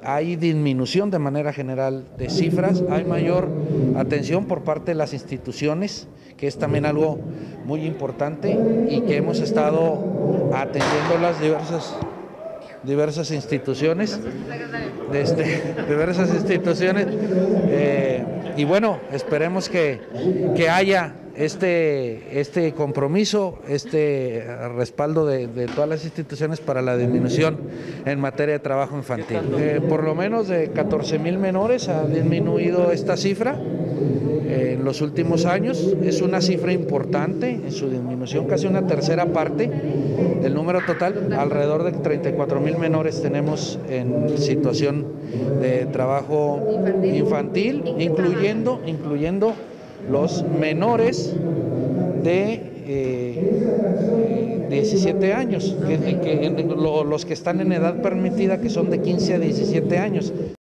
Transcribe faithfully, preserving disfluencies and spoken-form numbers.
hay disminución de manera general de cifras, hay mayor atención por parte de las instituciones, que es también algo muy importante y que hemos estado atendiendo las diversas, diversas instituciones, de este, diversas instituciones, eh, y bueno, esperemos que, que haya este, este compromiso, este respaldo de, de todas las instituciones para la disminución en materia de trabajo infantil. Eh, por lo menos de catorce mil menores ha disminuido esta cifra eh, en los últimos años. Es una cifra importante en su disminución, casi una tercera parte del número total. Alrededor de treinta y cuatro mil menores tenemos en situación de trabajo infantil, incluyendo, incluyendo los menores de eh, diecisiete años, que, que, los que están en edad permitida, que son de quince a diecisiete años.